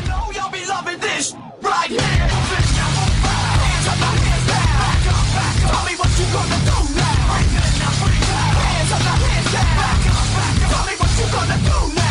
know y'all be loving this right here. Hands up, now hands down. Back up, back up. Tell me what you gonna do now. Break it now, break it. Hands up, now hands down. Back up, back up. Tell me what you gonna do now.